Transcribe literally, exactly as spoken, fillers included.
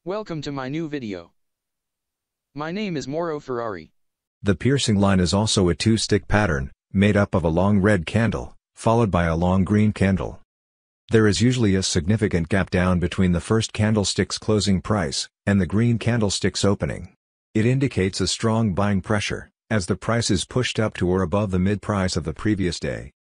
Welcome to my new video. My name is Moro Ferrari. The piercing line is also a two-stick pattern, made up of a long red candle, followed by a long green candle. There is usually a significant gap down between the first candlestick's closing price and the green candlestick's opening. It indicates a strong buying pressure, as the price is pushed up to or above the mid-price of the previous day.